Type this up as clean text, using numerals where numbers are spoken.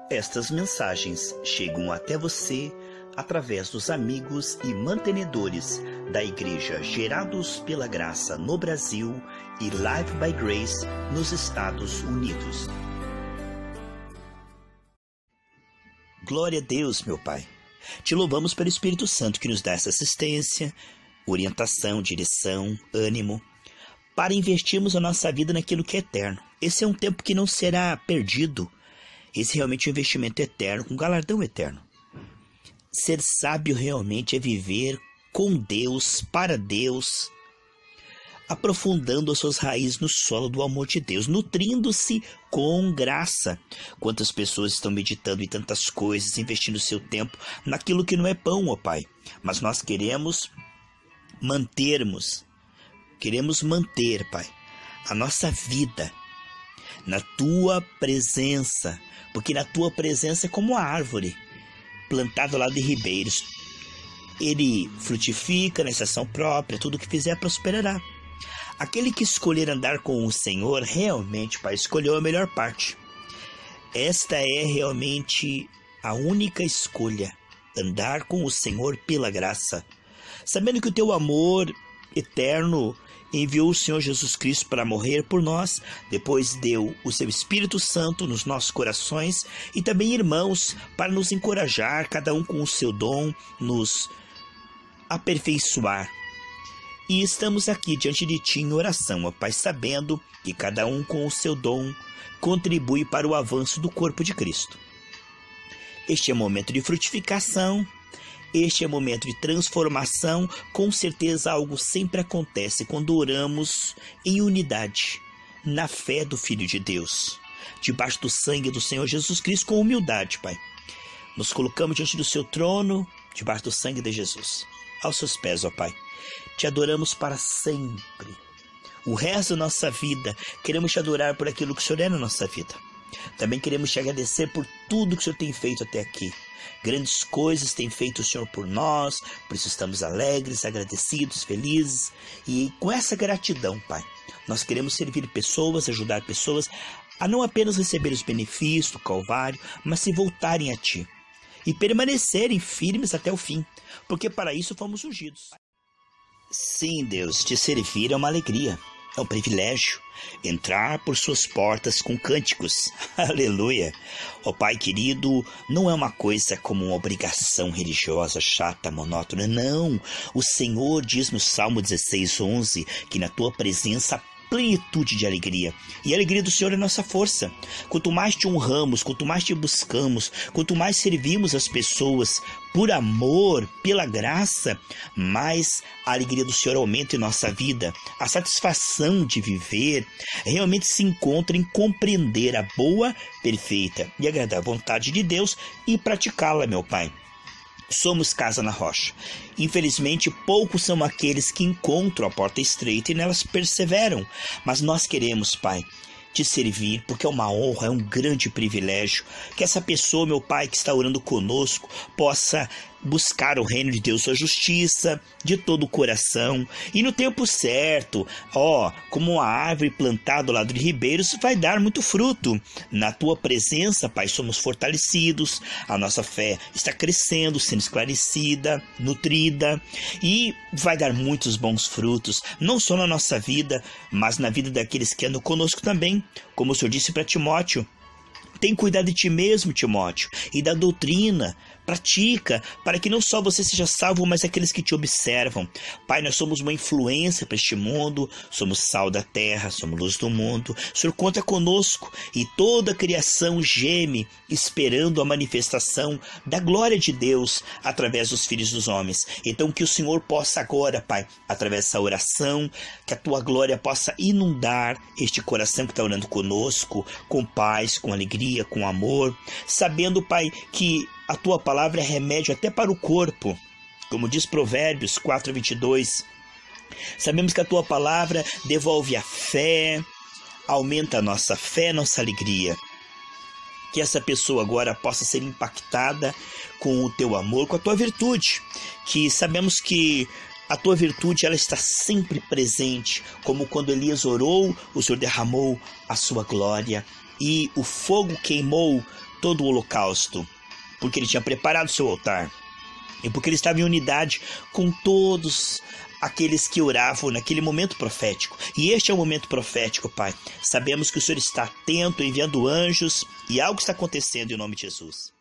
Estas mensagens chegam até você através dos amigos e mantenedores da Igreja Gerados pela Graça no Brasil e Live by Grace nos Estados Unidos. Glória a Deus, meu Pai. Te louvamos pelo Espírito Santo que nos dá essa assistência, orientação, direção, ânimo, para investirmos a nossa vida naquilo que é eterno. Esse é um tempo que não será perdido. Esse realmente é um investimento eterno, com galardão eterno. Ser sábio realmente é viver com Deus, para Deus, aprofundando as suas raízes no solo do amor de Deus, nutrindo-se com graça. Quantas pessoas estão meditando em tantas coisas, investindo seu tempo naquilo que não é pão, ó Pai. Mas nós queremos manter, Pai, a nossa vida na Tua presença, porque na Tua presença é como a árvore plantada lá de ribeiros. Ele frutifica na estação própria, tudo que fizer prosperará. Aquele que escolher andar com o Senhor, realmente, Pai, escolheu a melhor parte. Esta é realmente a única escolha, andar com o Senhor pela graça, sabendo que o Teu amor eterno enviou o Senhor Jesus Cristo para morrer por nós, depois deu o Seu Espírito Santo nos nossos corações e também irmãos para nos encorajar, cada um com o seu dom, nos aperfeiçoar. E estamos aqui diante de Ti em oração, ó Pai, sabendo que cada um com o seu dom contribui para o avanço do corpo de Cristo. Este é momento de frutificação, este é momento de transformação. Com certeza algo sempre acontece quando oramos em unidade, na fé do Filho de Deus, debaixo do sangue do Senhor Jesus Cristo, com humildade, Pai. Nos colocamos diante do Seu trono, debaixo do sangue de Jesus, aos Seus pés, ó Pai. Te adoramos para sempre. O resto da nossa vida, queremos Te adorar por aquilo que o Senhor é na nossa vida. Também queremos Te agradecer por tudo que o Senhor tem feito até aqui. Grandes coisas tem feito o Senhor por nós, por isso estamos alegres, agradecidos, felizes. E com essa gratidão, Pai, nós queremos servir pessoas, ajudar pessoas a não apenas receber os benefícios do Calvário, mas se voltarem a Ti e permanecerem firmes até o fim, porque para isso fomos ungidos. Sim, Deus, Te servir é uma alegria. É um privilégio entrar por Suas portas com cânticos. Aleluia! Ó Pai querido, não é uma coisa como uma obrigação religiosa chata, monótona. Não! O Senhor diz no Salmo 16:11 que na Tua presença há plenitude de alegria. E a alegria do Senhor é nossa força. Quanto mais Te honramos, quanto mais Te buscamos, quanto mais servimos as pessoas por amor, pela graça, mais a alegria do Senhor aumenta em nossa vida. A satisfação de viver realmente se encontra em compreender a boa, perfeita e agradável vontade de Deus e praticá-la, meu Pai. Somos casa na rocha. Infelizmente, poucos são aqueles que encontram a porta estreita e nelas perseveram. Mas nós queremos, Pai, Te servir, porque é uma honra, é um grande privilégio. Que essa pessoa, meu Pai, que está orando conosco, possa buscar o reino de Deus, Sua justiça, de todo o coração. E no tempo certo, como uma árvore plantada ao lado de ribeiros, vai dar muito fruto. Na Tua presença, Pai, somos fortalecidos, a nossa fé está crescendo, sendo esclarecida, nutrida, e vai dar muitos bons frutos, não só na nossa vida, mas na vida daqueles que andam conosco também. Como o Senhor disse para Timóteo, tem cuidado de ti mesmo, Timóteo, e da doutrina. Pratica, para que não só você seja salvo, mas aqueles que te observam. Pai, nós somos uma influência para este mundo, somos sal da terra, somos luz do mundo. O Senhor conta conosco e toda a criação geme, esperando a manifestação da glória de Deus através dos filhos dos homens. Então que o Senhor possa agora, Pai, através dessa oração, que a Tua glória possa inundar este coração que está orando conosco, com paz, com alegria, com amor, sabendo, Pai, que a Tua palavra é remédio até para o corpo, como diz Provérbios 4:22. Sabemos que a Tua palavra devolve a fé, aumenta a nossa fé, nossa alegria. Que essa pessoa agora possa ser impactada com o Teu amor, com a Tua virtude, que sabemos que A tua virtude, ela está sempre presente, como quando Elias orou, o Senhor derramou a sua glória e o fogo queimou todo o holocausto, porque ele tinha preparado o seu altar e porque ele estava em unidade com todos aqueles que oravam naquele momento profético. E este é o momento profético, Pai. Sabemos que o Senhor está atento, enviando anjos, e algo está acontecendo em nome de Jesus.